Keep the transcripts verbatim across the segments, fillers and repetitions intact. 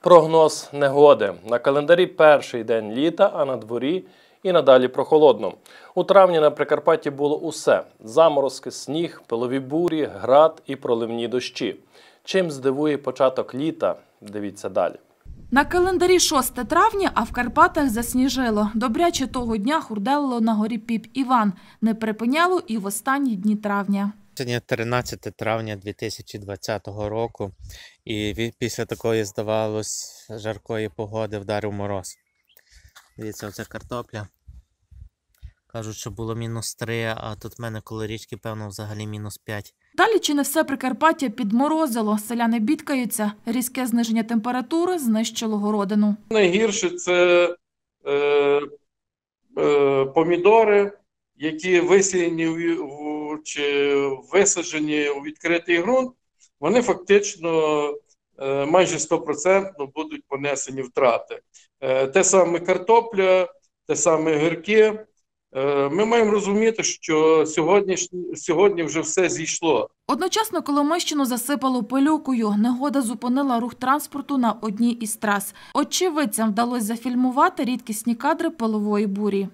Прогноз негоди. На календарі перший день літа, а на дворі і надалі прохолодно. У травні на Прикарпатті було усе – заморозки, сніг, пилові бурі, град і проливні дощі. Чим здивує початок літа? Дивіться далі. На календарі шосте травня, а в Карпатах засніжило. Добряче того дня хурделило на горі Піп-Іван. Не припиняло і в останні дні травня. Сьогодні тринадцяте травня дві тисячі двадцятого року, і після такої, здавалось, жаркої погоди вдарив мороз. Дивіться, оце картопля. Кажуть, що було мінус три, а тут в мене коло річки, певно, взагалі мінус п'ять. Далі чи не все Прикарпаття підморозило. Селяни бідкаються. Різке зниження температури знищило городину. Найгірше – це е, е, помідори, які висіяні в, чи висаджені у відкритий ґрунт. Вони фактично е, майже сто відсотків будуть понесені втрати. Е, те саме картопля, те саме гірки. Ми маємо розуміти, що сьогодні, сьогодні вже все зійшло. Одночасно Коломийщину засипало пилюкою. Негода зупинила рух транспорту на одній із трас. Очевидцям вдалося зафільмувати рідкісні кадри пилової бурі.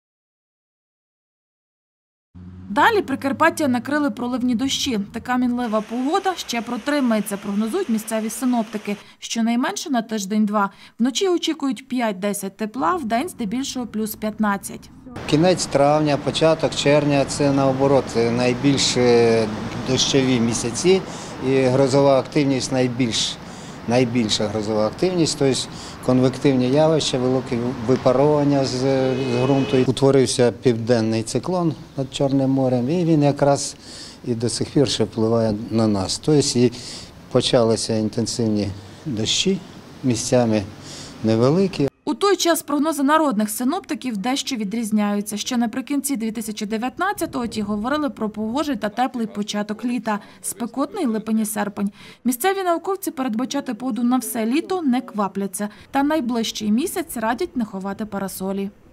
Далі Прикарпаття накрили проливні дощі. Така мінлива погода ще протримається, прогнозують місцеві синоптики. Щонайменше на тиждень-два. Вночі очікують п'ять-десять тепла, вдень здебільшого плюс п'ятнадцять. Кінець травня, початок червня – це, наоборот, найбільш дощові місяці і грозова активність найбільш, найбільша грозова активність, тобто конвективні явища, велике випаровування з, з ґрунту. Утворився південний циклон над Чорним морем, і він якраз і до сих пір ще впливає на нас. Тобто і почалися інтенсивні дощі, місцями невеликі. У той час прогнози народних синоптиків дещо відрізняються. Ще наприкінці дві тисячі дев'ятнадцятого ті говорили про погожий та теплий початок літа, спекотний липень і серпень. Місцеві науковці передбачати погоду на все літо не квапляться. Та найближчий місяць радять не ховати парасолі.